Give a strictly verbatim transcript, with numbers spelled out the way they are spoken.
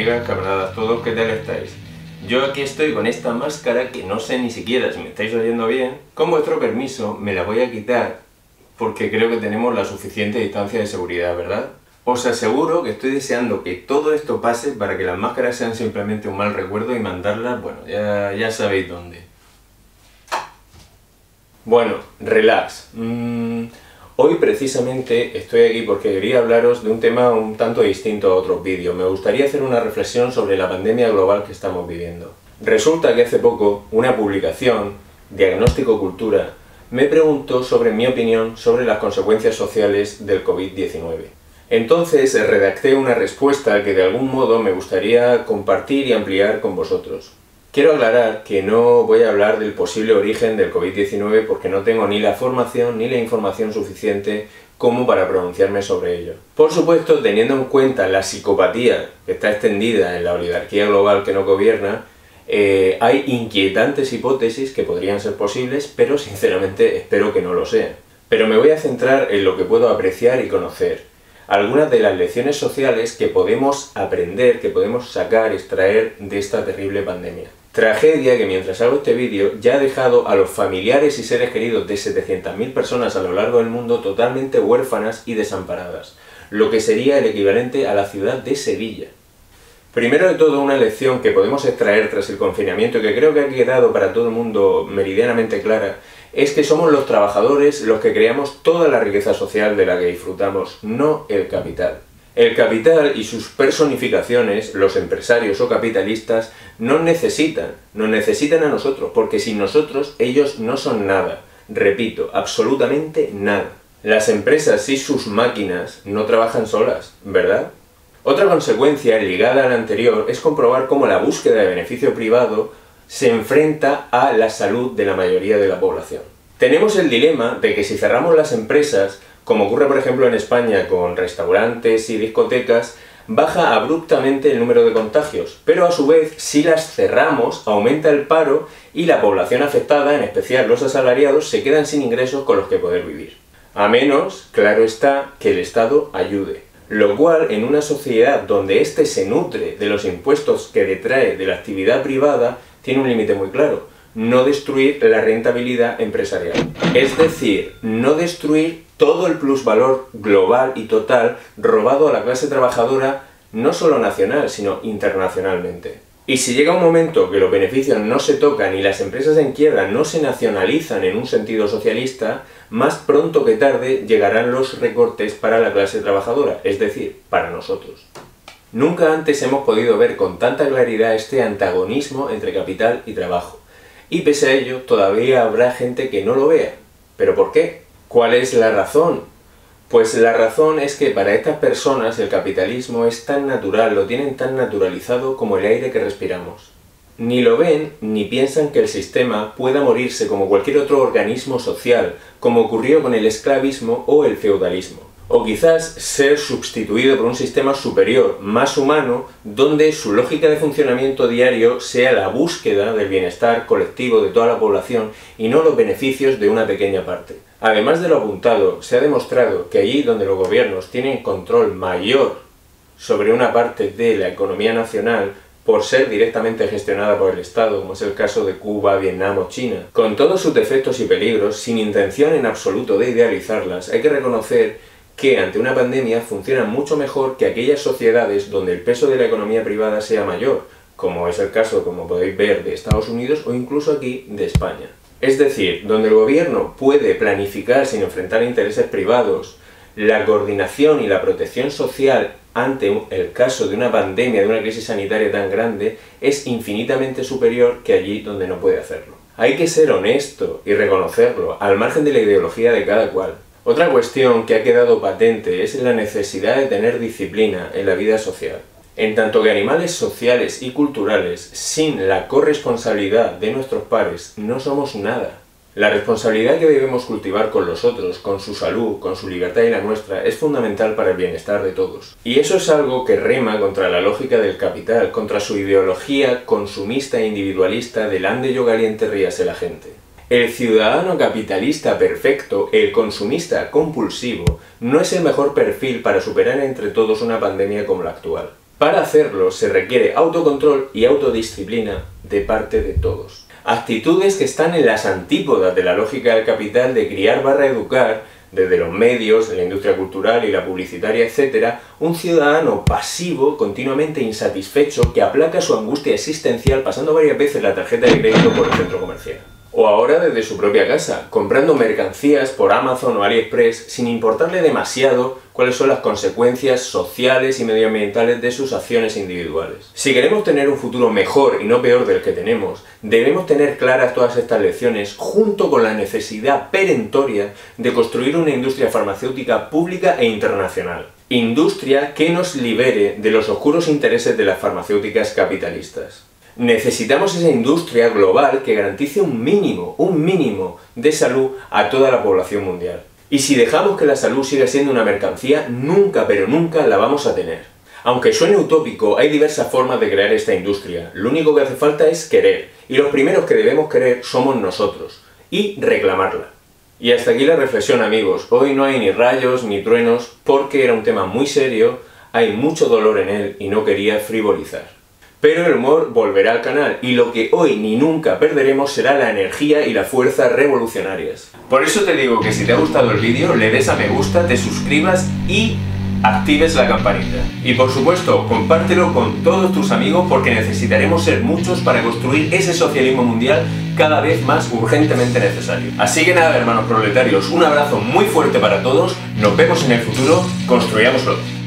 amigas, camaradas, todos, ¿qué tal estáis? Yo aquí estoy con esta máscara que no sé ni siquiera si me estáis oyendo bien. Con vuestro permiso me la voy a quitar porque creo que tenemos la suficiente distancia de seguridad, ¿verdad? Os aseguro que estoy deseando que todo esto pase para que las máscaras sean simplemente un mal recuerdo y mandarlas, bueno, ya, ya sabéis dónde. Bueno, relax. Mm, hoy precisamente estoy aquí porque quería hablaros de un tema un tanto distinto a otros vídeos. Me gustaría hacer una reflexión sobre la pandemia global que estamos viviendo. Resulta que hace poco una publicación, Diagnóstico Cultura, me preguntó sobre mi opinión sobre las consecuencias sociales del COVID diecinueve. Entonces redacté una respuesta que de algún modo me gustaría compartir y ampliar con vosotros. Quiero aclarar que no voy a hablar del posible origen del COVID diecinueve porque no tengo ni la formación ni la información suficiente como para pronunciarme sobre ello. Por supuesto, teniendo en cuenta la psicopatía que está extendida en la oligarquía global que nos gobierna, eh, hay inquietantes hipótesis que podrían ser posibles, pero sinceramente espero que no lo sean. Pero me voy a centrar en lo que puedo apreciar y conocer. Algunas de las lecciones sociales que podemos aprender, que podemos sacar, extraer de esta terrible pandemia. Tragedia que mientras hago este vídeo ya ha dejado a los familiares y seres queridos de setecientas mil personas a lo largo del mundo totalmente huérfanas y desamparadas, lo que sería el equivalente a la ciudad de Sevilla. Primero de todo, una lección que podemos extraer tras el confinamiento y que creo que ha quedado para todo el mundo meridianamente clara, es que somos los trabajadores los que creamos toda la riqueza social de la que disfrutamos, no el capital. El capital y sus personificaciones, los empresarios o capitalistas, nos necesitan, nos necesitan a nosotros, porque sin nosotros ellos no son nada. Repito, absolutamente nada. Las empresas y sus máquinas no trabajan solas, ¿verdad? Otra consecuencia ligada a la anterior es comprobar cómo la búsqueda de beneficio privado se enfrenta a la salud de la mayoría de la población. Tenemos el dilema de que si cerramos las empresas, como ocurre por ejemplo en España con restaurantes y discotecas, baja abruptamente el número de contagios, pero a su vez si las cerramos aumenta el paro y la población afectada, en especial los asalariados, se quedan sin ingresos con los que poder vivir. A menos, claro está, que el Estado ayude. Lo cual, en una sociedad donde éste se nutre de los impuestos que detrae de la actividad privada, tiene un límite muy claro: no destruir la rentabilidad empresarial. Es decir, no destruir todo el plusvalor global y total robado a la clase trabajadora, no solo nacional, sino internacionalmente. Y si llega un momento que los beneficios no se tocan y las empresas en quiebra no se nacionalizan en un sentido socialista, más pronto que tarde llegarán los recortes para la clase trabajadora, es decir, para nosotros. Nunca antes hemos podido ver con tanta claridad este antagonismo entre capital y trabajo. Y pese a ello, todavía habrá gente que no lo vea. ¿Pero por qué? ¿Cuál es la razón? Pues la razón es que para estas personas el capitalismo es tan natural, lo tienen tan naturalizado como el aire que respiramos. Ni lo ven ni piensan que el sistema pueda morirse como cualquier otro organismo social, como ocurrió con el esclavismo o el feudalismo. O quizás ser sustituido por un sistema superior, más humano, donde su lógica de funcionamiento diario sea la búsqueda del bienestar colectivo de toda la población y no los beneficios de una pequeña parte. Además de lo apuntado, se ha demostrado que allí donde los gobiernos tienen control mayor sobre una parte de la economía nacional, por ser directamente gestionada por el Estado, como es el caso de Cuba, Vietnam o China, con todos sus defectos y peligros, sin intención en absoluto de idealizarlas, hay que reconocer que ante una pandemia funcionan mucho mejor que aquellas sociedades donde el peso de la economía privada sea mayor, como es el caso, como podéis ver, de Estados Unidos o incluso aquí de España. Es decir, donde el gobierno puede planificar sin enfrentar intereses privados, la coordinación y la protección social ante el caso de una pandemia, de una crisis sanitaria tan grande, es infinitamente superior que allí donde no puede hacerlo. Hay que ser honesto y reconocerlo, al margen de la ideología de cada cual. Otra cuestión que ha quedado patente es la necesidad de tener disciplina en la vida social. En tanto que animales sociales y culturales, sin la corresponsabilidad de nuestros pares, no somos nada. La responsabilidad que debemos cultivar con los otros, con su salud, con su libertad y la nuestra, es fundamental para el bienestar de todos. Y eso es algo que rema contra la lógica del capital, contra su ideología consumista e individualista del ande yo caliente ríase la gente. El ciudadano capitalista perfecto, el consumista compulsivo, no es el mejor perfil para superar entre todos una pandemia como la actual. Para hacerlo se requiere autocontrol y autodisciplina de parte de todos. Actitudes que están en las antípodas de la lógica del capital de criar barra educar, desde los medios, en la industria cultural y la publicitaria, etcétera, un ciudadano pasivo, continuamente insatisfecho, que aplaca su angustia existencial pasando varias veces la tarjeta de crédito por el centro comercial. O ahora desde su propia casa, comprando mercancías por Amazon o AliExpress sin importarle demasiado cuáles son las consecuencias sociales y medioambientales de sus acciones individuales. Si queremos tener un futuro mejor y no peor del que tenemos, debemos tener claras todas estas lecciones junto con la necesidad perentoria de construir una industria farmacéutica pública e internacional. Industria que nos libere de los oscuros intereses de las farmacéuticas capitalistas. Necesitamos esa industria global que garantice un mínimo, un mínimo de salud a toda la población mundial. Y si dejamos que la salud siga siendo una mercancía, nunca, pero nunca la vamos a tener. Aunque suene utópico, hay diversas formas de crear esta industria. Lo único que hace falta es querer. Y los primeros que debemos querer somos nosotros. Y reclamarla. Y hasta aquí la reflexión, amigos. Hoy no hay ni rayos ni truenos porque era un tema muy serio, hay mucho dolor en él y no quería frivolizar. Pero el humor volverá al canal y lo que hoy ni nunca perderemos será la energía y la fuerza revolucionarias. Por eso te digo que si te ha gustado el vídeo, le des a me gusta, te suscribas y actives la campanita. Y por supuesto, compártelo con todos tus amigos porque necesitaremos ser muchos para construir ese socialismo mundial cada vez más urgentemente necesario. Así que nada, hermanos proletarios, un abrazo muy fuerte para todos, nos vemos en el futuro, construyámoslo.